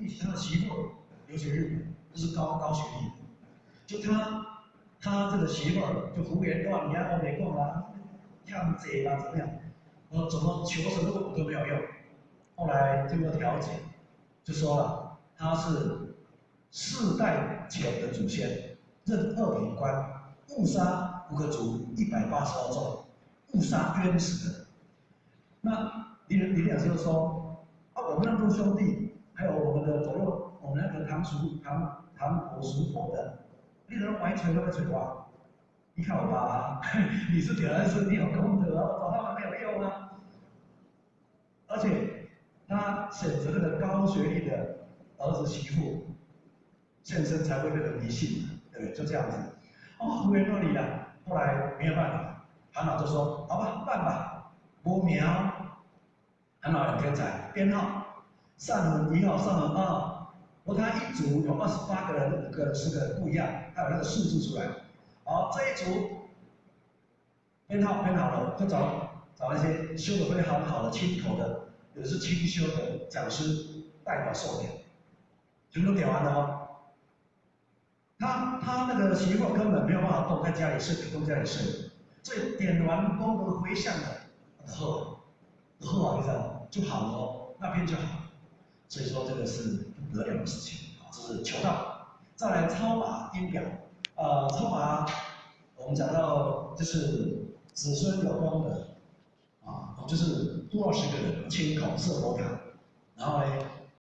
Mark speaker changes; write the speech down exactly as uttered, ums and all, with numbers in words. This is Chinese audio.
Speaker 1: 他的媳妇留学日本，都是高高学历的，就他他这个媳妇儿就胡言乱语啊，我没讲啦，看贼啦怎么样？呃，怎么求什么都都没有用。后来经过调解，就说了他是世代前的祖先，任二品官，误杀五个族一百八十二众，误杀冤死的。那李李老师就说啊，我们那众兄弟，还有我们的左右，我们那个堂叔堂堂伯叔伯的，你能完全都会嘴巴。你看我爸爸，你是点儿是你有功德，我找他们没有用啊。而且他选择这个高学历的儿子媳妇，现身才会变得迷信，对不对？就这样子。哦，胡言乱语啊。后来没有办法，韩老就说：“好吧，办吧。”播苗，韩老很天才，编号上轮一号、上轮二号，我他一组有二十八个人，五个、十个不一样，还有那个数字出来。好，这一组编号编好了，就找找一些修得非常好的亲口的，有的是清修的讲师代表授点，全部都点完了哦。他他那个媳妇根本没有办法动，在家里睡，都在家里睡，所以点完功德回向了，后后啊，你知道就好了哦，那边就好。所以说这个是不得了的事情，啊，这是求道。再来超拔音表，呃，超拔我们讲到就是子孙有功的，啊，就是多少十个人亲口设佛堂，然后呢